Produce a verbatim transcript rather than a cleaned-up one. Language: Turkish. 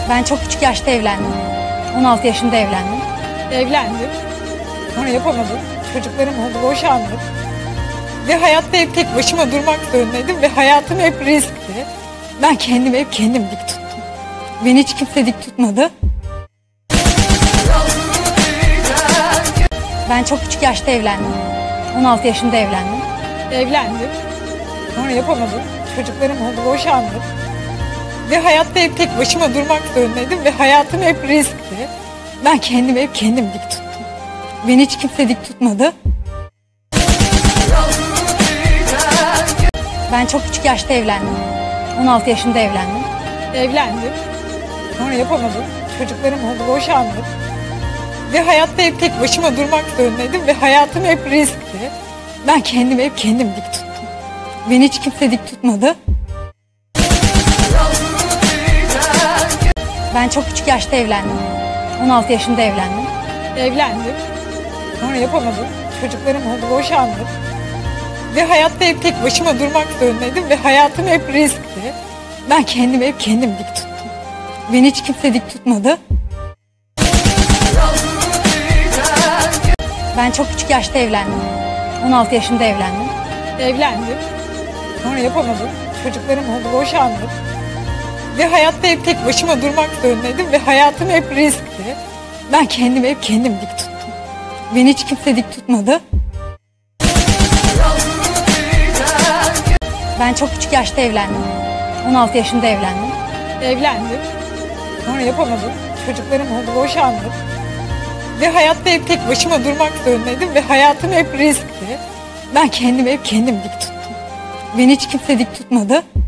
Ben çok küçük yaşta evlendim. on altı yaşında evlendim. Evlendim. Sonra yapamadım. Çocuklarım oldu, boşandım. Ve hayatta hep tek başıma durmak zorundaydım ve hayatım hep riskti. Ben kendimi hep kendim dik tuttum. Beni hiç kimse dik tutmadı. Ben çok küçük yaşta evlendim. on altı yaşında evlendim. Evlendim. Sonra yapamadım. Çocuklarım oldu, boşandım. Ve hayatta hep tek başıma durmak zorundaydım ve hayatım hep riskti. Ben kendimi hep kendim dik tuttum. Beni hiç kimse dik tutmadı. Ben çok küçük yaşta evlendim. on altı yaşında evlendim. Evlendim. Sonra yapamadım. Çocuklarım oldu, boşandım. Ve hayatta hep tek başıma durmak zorundaydım ve hayatım hep riskti. Ben kendimi hep kendim dik tuttum. Beni hiç kimse dik tutmadı. Ben çok küçük yaşta evlendim. on altı yaşında evlendim. Evlendim. Sonra yapamadım. Çocuklarım oldu, boşandım. Ve hayatta hep tek başıma durmak zorundaydım ve hayatım hep riskti. Ben kendimi hep kendim dik tuttum. Beni hiç kimse dik tutmadı. Ben çok küçük yaşta evlendim. on altı yaşında evlendim. Evlendim. Sonra yapamadım. Çocuklarım oldu, boşandım. Ve hayatta hep tek başıma durmak zorundaydım ve hayatım hep riskti. Ben kendimi hep kendim dik tuttum. Beni hiç kimse dik tutmadı. Ben çok küçük yaşta evlendim. on altı yaşında evlendim. Evlendim. Sonra yapamadım. Çocuklarım oldu, boşandım. Ve hayatta hep tek başıma durmak zorundaydım ve hayatım hep riskti. Ben kendimi hep kendim dik tuttum. Beni hiç kimse dik tutmadı.